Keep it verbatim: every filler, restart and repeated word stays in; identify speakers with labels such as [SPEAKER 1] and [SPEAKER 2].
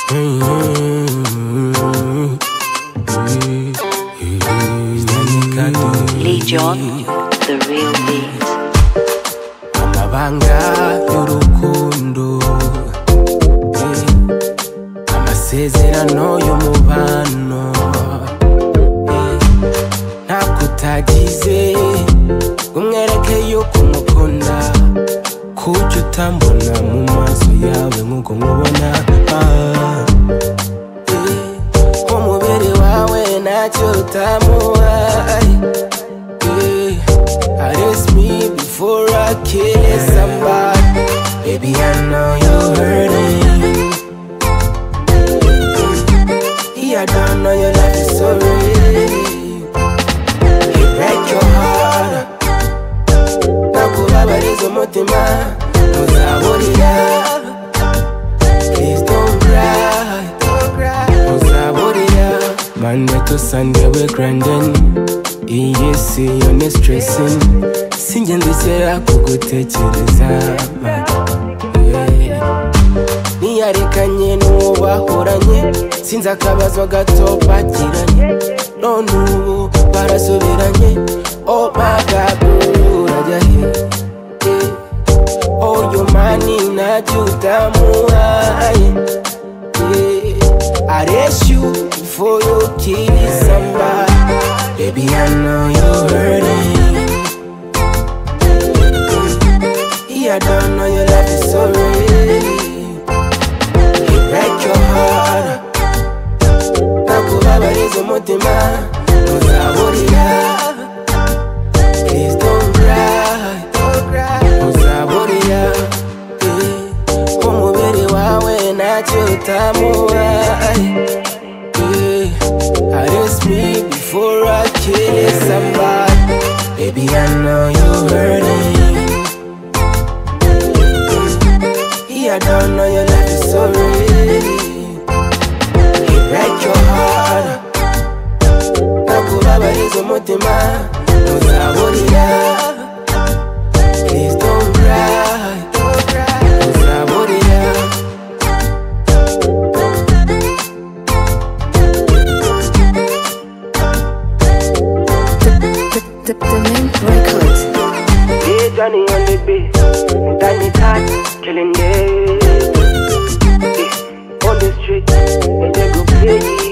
[SPEAKER 1] Legion, the real beat.
[SPEAKER 2] Amabanga y'urukundo, amasezerano y'umubano, ntabwo utagize umwereke yuko umukunda, kuki utambona mu maso yawe nk'uko nkubona. Umubiri wawe ntacyo utamuhaye. Arrest me before I kill somebody. Baby, I know you're hurting. Yeah, I don't know your life is so real. It break your heart. Nakubabariza umutima, ntuzaburira. Please don't cry, ntuzaburira. Monday to Sunday we're grinding. Iyi si yo ni stressing. Sinjye ndizera kugutekereza, niyarekanye n'uwubahoranye, sinzi akabazo gato bagiranye, none ubu barasubiranye. Oh my God, urajya he? Oh your money ntacyo utamuhaye. Arrest you before you kill somebody. Baby, I know you're hurting. Yeah, I don't know your life is so real. It break your heart. Nakubabariza umutima, ntuzaburira. Please don't cry, ntuzaburira. Umubiri wawe ntacyo utamuhaye. Arrest me before I kill somebody. Baby, I know you're hurting. Yeah, I don't know your life is so real. It break your heart. Nakubabariza umutima, ntuzaburira. Please don't cry, ntuzaburira.
[SPEAKER 1] The, the main record.
[SPEAKER 2] Yeah, Johnny on the beat, Danny Tat, killing it. Yeah, on the street, and they go play.